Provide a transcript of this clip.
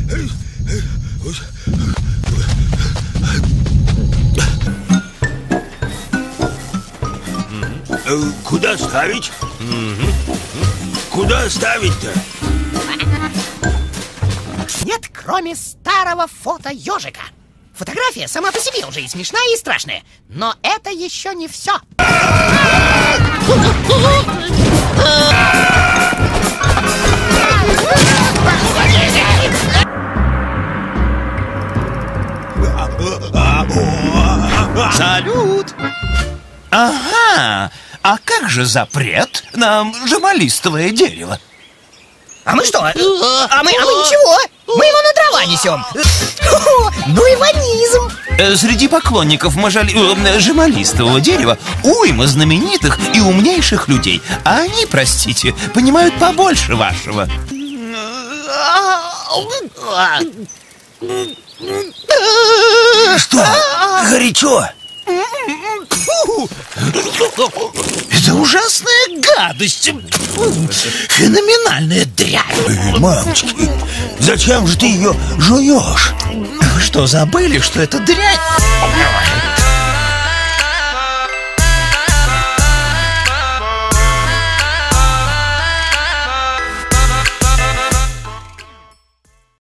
Куда ставить? Куда ставить-то? Нет, кроме старого фото ежика. Фотография сама по себе уже и смешная, и страшная. Но это еще не все. Салют! Ага! А как же запрет на жемалистовое дерево? А мы что? А мы ничего. Мы его на дрова несем. Ну и ванизм. Среди поклонников жемалистового дерева уйма знаменитых и умнейших людей. А они, простите, понимают побольше вашего. Что? Горячо? Это ужасная гадость. Феноменальная дрянь. Мамочки, зачем же ты ее жуешь? Вы что, забыли, что это дрянь?